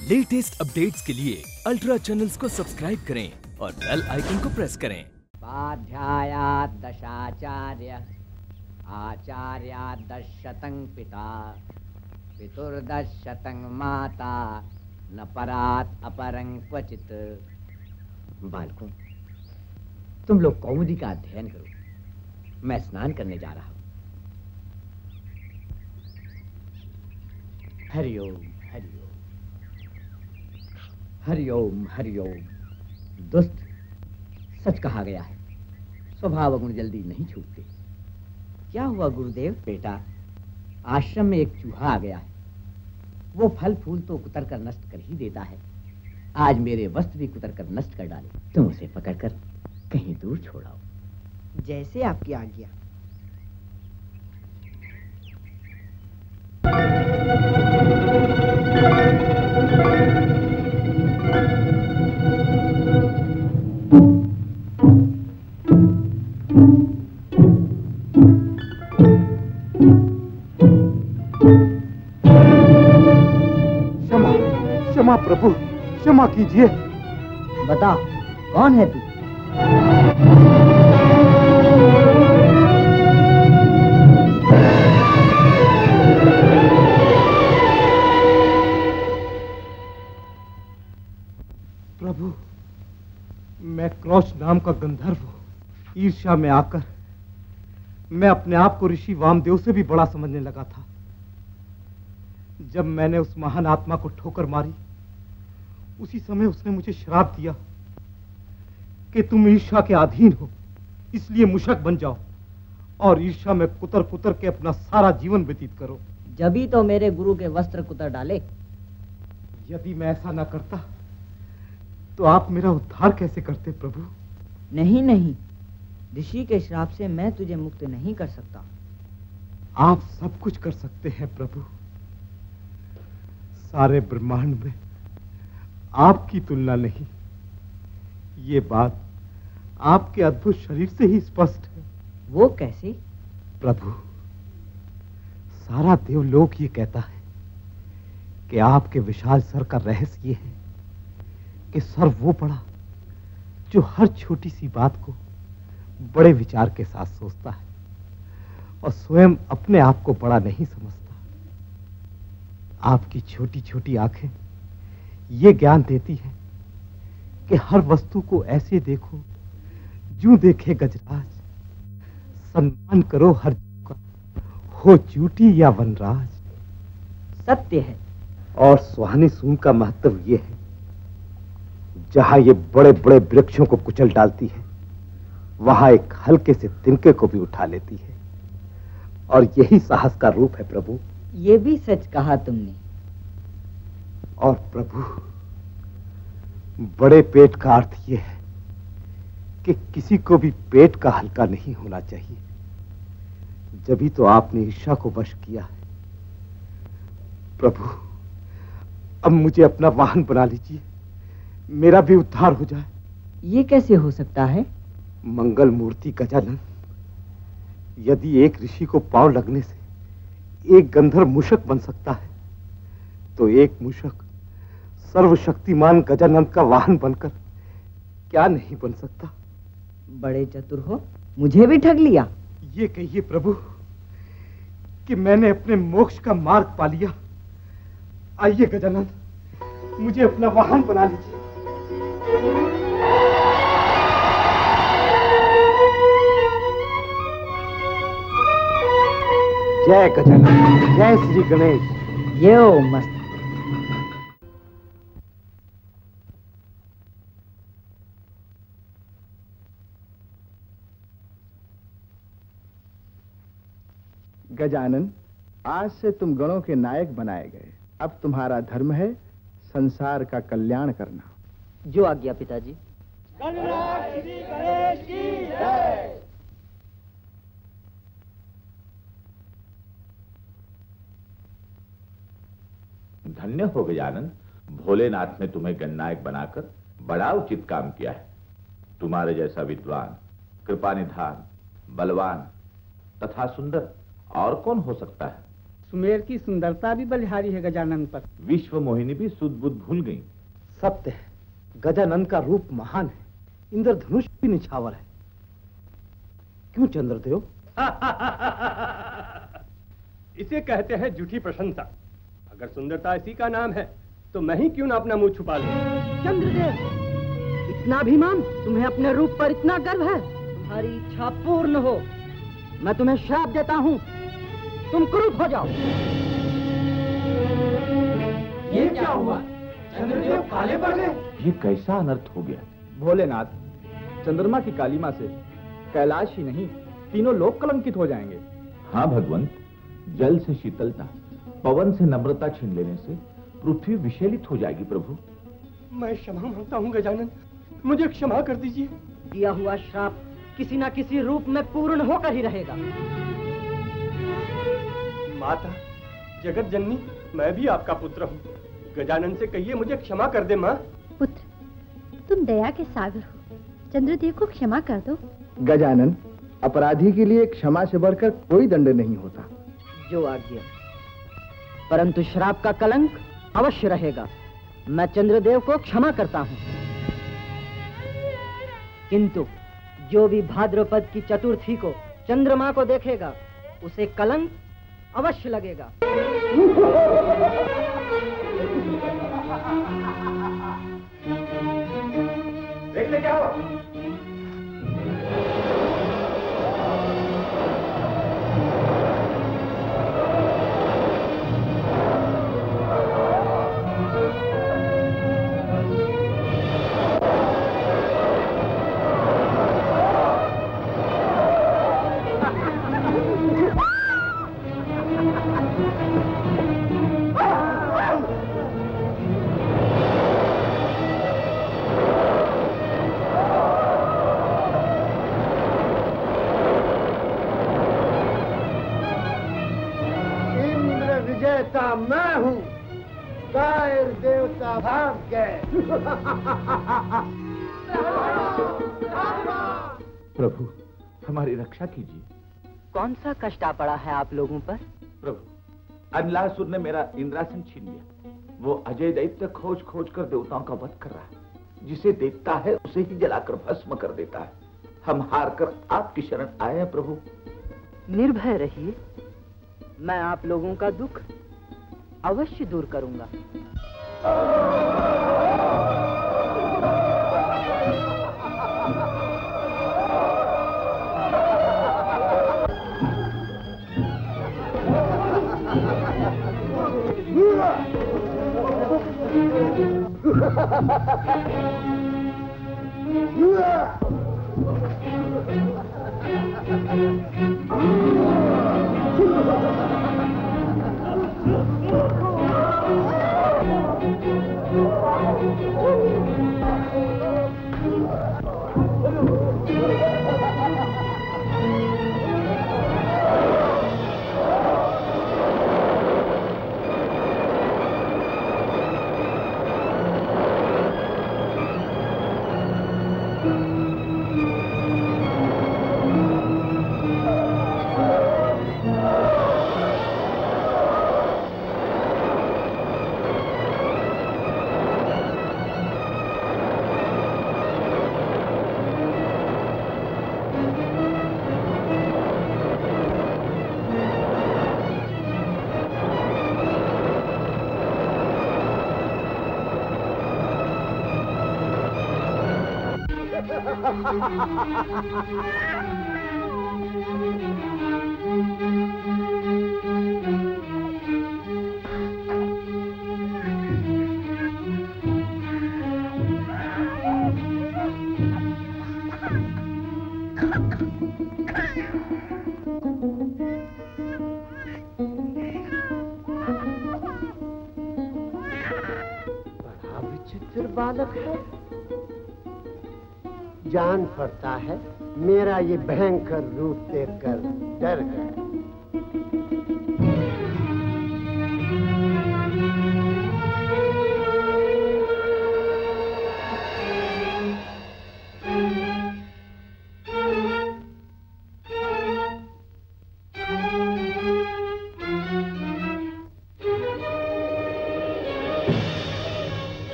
Latest updates के लिए ultra channels को सब्सक्राइब करें और बेल आइकन को प्रेस करें। स्वाध्यायात् दशाचार्य आचार्यात् दशशतं पिता पितुर्दशशतं माता न परात् अपरं क्वचित्। बालकों, तुम लोग कौमुदी का अध्ययन करो, मैं स्नान करने जा रहा हूं। हरिओम हरिओम हरिओम हरिओम। दुष्ट, सच कहा गया है, स्वभाव गुण जल्दी नहीं छूटते। क्या हुआ गुरुदेव? बेटा, आश्रम में एक चूहा आ गया है। वो फल फूल तो कुतर कर नष्ट कर ही देता है। आज मेरे वस्त्र भी कुतर कर नष्ट कर डाले। तुम उसे पकड़कर कहीं दूर छोड़ाओ। जैसे आपकी आज्ञा। क्षमा प्रभु, क्षमा कीजिए। बता, कौन है तू? प्रभु, मैं क्रौच नाम का गंधर्व हूं। ईर्ष्या में आकर मैं अपने आप को ऋषि वामदेव से भी बड़ा समझने लगा था। जब मैंने उस महान आत्मा को ठोकर मारी, उसी समय उसने मुझे श्राप दिया कि तुम ईर्ष्या के अधीन हो, इसलिए मूषक बन जाओ और ईर्ष्या में कुतर कुतर के अपना सारा जीवन व्यतीत करो। जभी तो मेरे गुरु के वस्त्र कुतर डाले। यदि मैं ऐसा न करता तो आप मेरा उद्धार कैसे करते प्रभु? नहीं नहीं, ऋषि के श्राप से मैं तुझे मुक्त नहीं कर सकता। आप सब कुछ कर सकते हैं प्रभु। सारे ब्रह्मांड में आपकी तुलना नहीं। ये बात आपके अद्भुत शरीर से ही स्पष्ट है। वो कैसे? प्रभु, सारा देवलोक ये कहता है कि आपके विशाल सर का रहस्य ये है कि सर वो बड़ा जो हर छोटी सी बात को बड़े विचार के साथ सोचता है और स्वयं अपने आप को बड़ा नहीं समझता। आपकी छोटी छोटी आंखें ये ज्ञान देती है कि हर वस्तु को ऐसे देखो जूं देखे गजराज। सम्मान करो हर का, हो चूटी या वनराज। सत्य है। और सुहानी सून का महत्व ये है, जहां ये बड़े बड़े वृक्षों को कुचल डालती है, वहां एक हल्के से तिनके को भी उठा लेती है। और यही साहस का रूप है प्रभु। ये भी सच कहा तुमने। और प्रभु, बड़े पेट का अर्थ यह है कि किसी को भी पेट का हल्का नहीं होना चाहिए। जभी तो आपने ईर्ष्या को वश किया है। प्रभु, अब मुझे अपना वाहन बना लीजिए, मेरा भी उद्धार हो जाए। ये कैसे हो सकता है? मंगल मूर्ति गजानन, यदि एक ऋषि को पांव लगने से एक गंधर्व मूषक बन सकता है, तो एक मूषक सर्वशक्तिमान गजानन का वाहन बनकर क्या नहीं बन सकता? बड़े चतुर हो, मुझे भी ठग लिया। ये कहिए प्रभु कि मैंने अपने मोक्ष का मार्ग पा लिया। आइए गजानन, मुझे अपना वाहन बना लीजिए। जय गजानन, जय श्री गणेश। ये ओ मस्त। गजानन, आज से तुम गणों के नायक बनाए गए। अब तुम्हारा धर्म है संसार का कल्याण करना। जो आज्ञा पिताजी। धन्य हो गजानन, भोलेनाथ ने तुम्हें गणनायक बनाकर बड़ा उचित काम किया है। तुम्हारे जैसा विद्वान, कृपानिधान, बलवान तथा सुंदर और कौन हो सकता है? सुमेर की सुंदरता भी बलिहारी है गजानन पर। विश्व मोहिनी भी सुध बुध भूल गई। सत्य है, गजानन का रूप महान है, इंद्रधनुष भी निछावर है। क्यों चंद्रदेव? इसे कहते हैं झूठी प्रशंसा। अगर सुंदरता इसी का नाम है तो मैं ही क्यों ना अपना मुंह छुपा लूं। चंद्रदेव, इतना अभिमान, तुम्हें अपने रूप पर इतना गर्व है? तुम्हारी इच्छा पूर्ण हो, मैं तुम्हें श्राप देता हूँ, तुम क्रूर हो जाओ। ये क्या हुआ? चंद्रदेव काले पड़ गए। ये कैसा अनर्थ हो गया? भोलेनाथ, चंद्रमा की कालिमा से कैलाश ही नहीं, तीनों लोग कलंकित हो जाएंगे। हाँ भगवंत, जल से शीतलता, पवन से नम्रता छीन लेने से पृथ्वी विशेलित हो जाएगी। प्रभु, मैं क्षमा मांगता हूँ गजानन, मुझे क्षमा कर दीजिए। दिया हुआ श्राप किसी न किसी रूप में पूर्ण होकर ही रहेगा। माता, जगत जननी, मैं भी आपका पुत्र हूँ। गजानन से कहिए मुझे क्षमा कर दे। माँ। पुत्र, तुम दया के सागर हो, चंद्रदेव को क्षमा कर दो। गजानन, अपराधी के लिए क्षमा से बढ़कर कोई दंड नहीं होता। जो आज्ञा, परंतु श्राप का कलंक अवश्य रहेगा। मैं चंद्रदेव को क्षमा करता हूँ, किंतु जो भी भाद्रपद की चतुर्थी को चंद्रमा को देखेगा उसे कलंक अवश्य लगेगा। देखते क्या हो? मैं हूँ, कायर देवता भाग गए। प्रभु, हमारी रक्षा कीजिए। कौन सा कष्ट आ पड़ा है आप लोगों पर? प्रभु, अनलासुर ने मेरा इंद्रासन छीन लिया। वो अजय दैत्य खोज खोज कर देवताओं का वध कर रहा है। जिसे देखता है उसे ही जलाकर भस्म कर देता है। हम हार कर आपकी शरण आए हैं प्रभु। निर्भय रहिए, मैं आप लोगों का दुख अवश्य दूर करूंगा। बड़ा विचित्र बालक है। जान पड़ता है मेरा ये भयंकर रूप देखकर डर गया।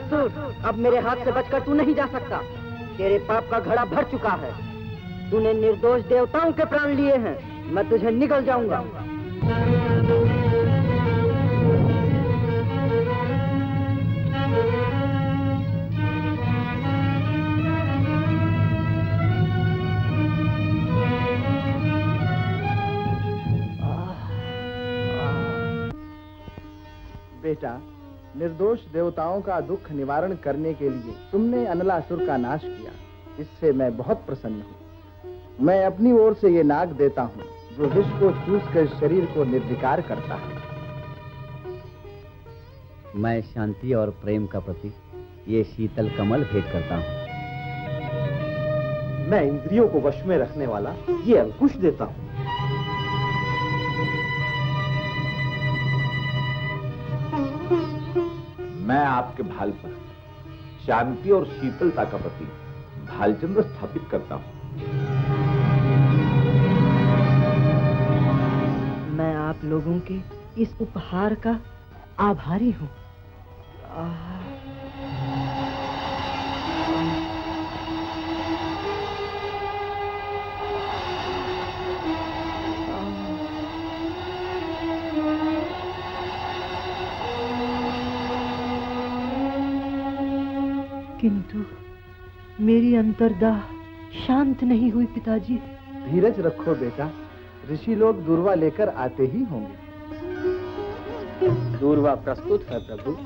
नरकासुर, अब मेरे हाथ से बचकर तू नहीं जा सकता। तेरे पाप का घड़ा भर चुका है। तूने निर्दोष देवताओं के प्राण लिए हैं। मैं तुझे निगल जाऊंगा। बेटा, निर्दोष देवताओं का दुख निवारण करने के लिए तुमने अनलासुर का नाश किया, इससे मैं बहुत प्रसन्न हूँ। मैं अपनी ओर से ये नाग देता हूँ जो विष को चूस कर शरीर को निर्विकार करता है। मैं शांति और प्रेम का प्रतीक ये शीतल कमल भेंट करता हूँ। मैं इंद्रियों को वश में रखने वाला ये अंकुश देता हूँ। मैं आपके भाल पर शांति और शीतलता का प्रतीक भालचंद्र स्थापित करता हूं। मैं आप लोगों के इस उपहार का आभारी हूँ। किंतु मेरी अंतर्दाह शांत नहीं हुई पिताजी। धीरज रखो बेटा, ऋषि लोग दूर्वा लेकर आते ही होंगे। दूर्वा प्रस्तुत है प्रभु।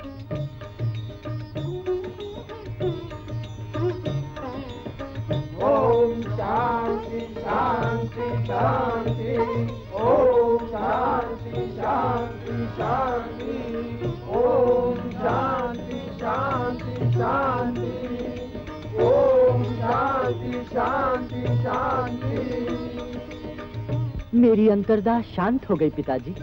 ओम शांति शांति शांति, ओम शांति शांति शांति, ओम शांति शांति शांति, ओम शांति शांति शांति। मेरी अंतर्दाह शांत हो गई पिताजी।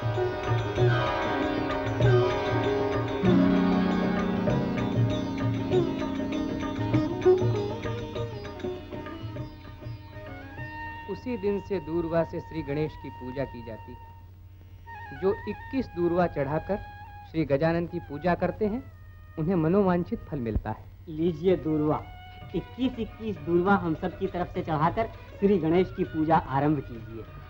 उसी दिन से दूर्वा से श्री गणेश की पूजा की जाती है। जो 21 दूर्वा चढ़ाकर श्री गजानन की पूजा करते हैं उन्हें मनोवांछित फल मिलता है। लीजिए दूर्वा, 21 दूर्वा हम सब की तरफ से चढ़ाकर श्री गणेश की पूजा आरंभ कीजिए।